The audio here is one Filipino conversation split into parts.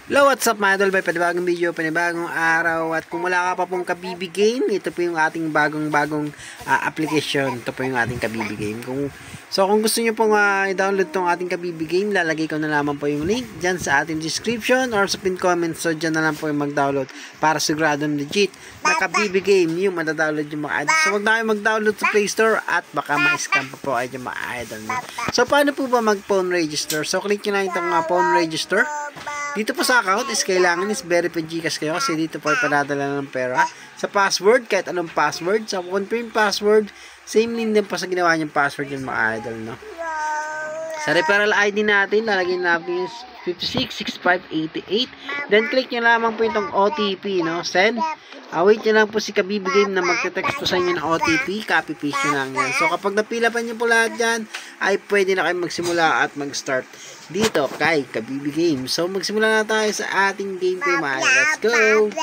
Hello, what's up mga idol? May panibagong video, panibagong araw. At kung wala ka pa pong Kabibi Game, ito po yung ating bagong application. Ito po yung ating Kabibi Game. Kung gusto nyo pong i-download tong ating Kabibi Game, lalagay ko na lamang po yung link dyan sa ating description or sa pin comment. So dyan na lang po yung mag-download para sigurado legit na Kabibi Game yung madadownload yung mga idol. So wag na kayo mag-download sa Play Store at baka ma-scam pa po kayo yung mga idol. So paano po ba mag-phone register? So click nyo lang itong phone register. Dito po sa account is kailangan is verified GCash kayo kasi dito po ay panadala ng pera. Sa password, kahit anong password. Sa confirm password, same din po sa ginawa niyong password yung mga idol, no? Sa referral ID natin, lalagyan natin yung 566588. Then click nyo lamang po itong OTP, no? Send. Wait nyo lang po si Kabibi Game na magte-text po sa inyo ng OTP. Copy paste nyo lang yan. So kapag napila pa nyo po lahat yan, ay pwede na kayo magsimula at mag-start dito kay Kabibi Game. So magsimula na tayo sa ating gameplay, mga. Let's go!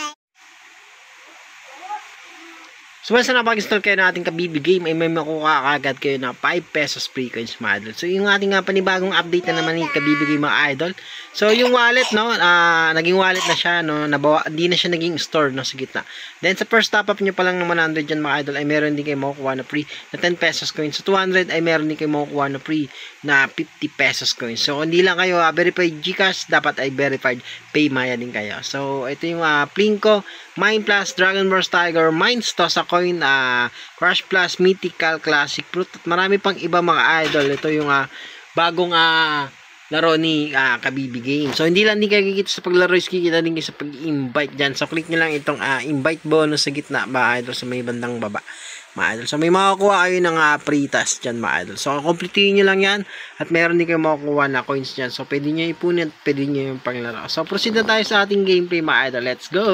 So once na napag-install kayo ng ating Kabibi Game, ay may makuha agad kayo na 5 pesos free coins, mga idol. So yung ating panibagong update na naman ni Kabibi Game, mga idol. So yung wallet, no, naging wallet na siya, no, hindi na siya naging store, no, sa gitna. Then sa first top up nyo pa lang ng 100 dyan, mga idol, ay meron din kayo makukuha na free na 10 pesos coins. So 200 ay meron din kayo makukuha na free na 50 pesos coins. So hindi lang kayo verified GCash, dapat ay verified PayMaya din kayo. So ito yung Plinko, Mine Plus, Dragon Burst Tiger, Mines, Tosa Coin, Crash Plus, Mythical, Classic Fruit, at marami pang iba, mga idol. Ito yung bagong laro ni Kabibi Game. So hindi lang din kayo kikita sa paglaro, is kikita din kayo sa pag-invite dyan. So click nyo lang itong invite bonus sa gitna, mga idol, sa may bandang baba, mga idol. So may makakuha kayo ng free task dyan, mga idol. So kompletuhin nyo lang yan at meron din kayo makakuha na coins dyan. So pwede nyo ipunin at pwede nyo yung panglaro. So proceed na tayo sa ating gameplay, mga idol. Let's go!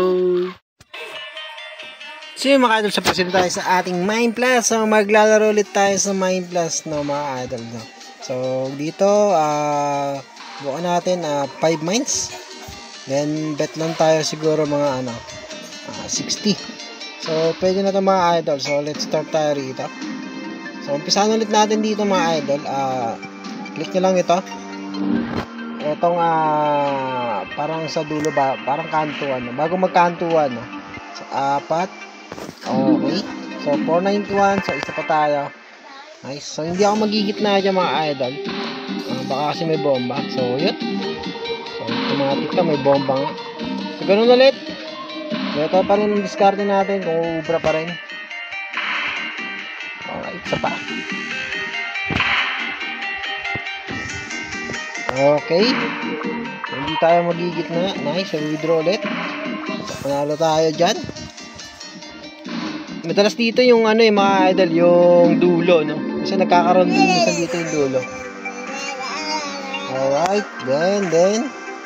So yung mga idol, sa proceed tayo sa ating Mine Plus. So maglalaro ulit tayo sa Mine Plus, no, mga idol, no. So dito buka natin 5 mines. Then bet lang tayo siguro mga 60. So pwede na ito, mga idol. So let's start tayo rito. So umpisahan ulit natin dito, mga idol. Click nyo lang ito. Itong parang sa dulo ba, parang kantuan, no? Bago magkantuan, no? So 4. Okay. So 491. So isa pa tayo. Nice. So hindi ako magigitna dyan, mga idol. Baka kasi may bomba. So yun. So automatic ka, may bomba nga. So ganun ulit. Ito pa rin ang discarte natin kung ubra pa rin. Alright, isa pa. Okay. Hindi tayo magigitna. Nice. So withdraw ulit. So panalo tayo dyan. Madalas dito yung mga idol, yung dulo, no? Kasi nagkakaroon din minsan dito yung dulo. Alright, then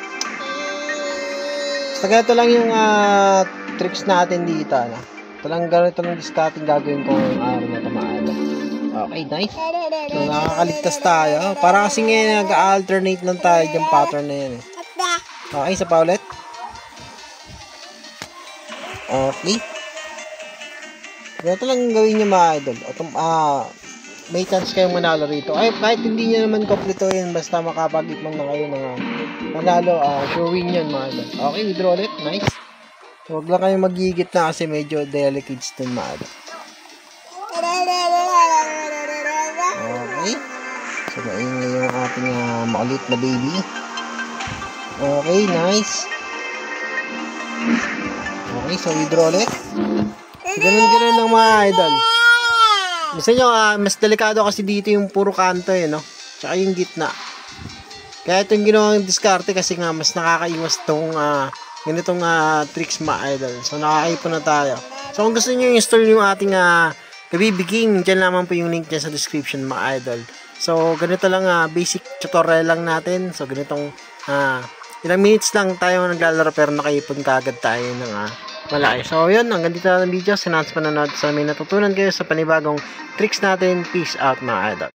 basta ganito lang yung tricks natin dito, no? Ito lang, ganito lang discarding gagawin ko yung araw na ito, mga idol. Okay, nice. So nakakaligtas tayo. Para kasi ngayon nag-alternate lang tayo yung pattern na yan, eh. Okay, isa pa ulit. Okay. Ito lang gawin nyo, mga idol. May chance kayong manalo rito. Ay, kahit hindi nyo naman kompleto yun, basta makapag-ikman na kayo ng manalo, sure win yun, mga idol. Okay, withdraw ulit. Nice. So, huwag lang kayong magigit na kasi medyo delicates dun, mga idol. Okay. So, maingay yung ating makulit na baby. Okay, nice. Okay, so withdraw ulit. Ganun lang, mga idol. Gusto nyo, mas delikado kasi dito yung puro kanto, no? Tsaka yung gitna. Kaya itong ginawang diskarte kasi nga mas nakakaiwas tong ganitong tricks, mga idol. So nakakaipon na tayo. So kung gusto nyo install yung ating Kabibi Game, dyan naman po yung link dyan sa description, mga idol. So ganito lang, basic tutorial lang natin. So ganitong ilang minutes lang tayo naglalaro pero nakaipon kaagad tayo ng malaki. So yun, hanggang dito na ng video. Sinans pa nanood. So may natutunan kayo sa panibagong tricks natin. Peace out, mga idol.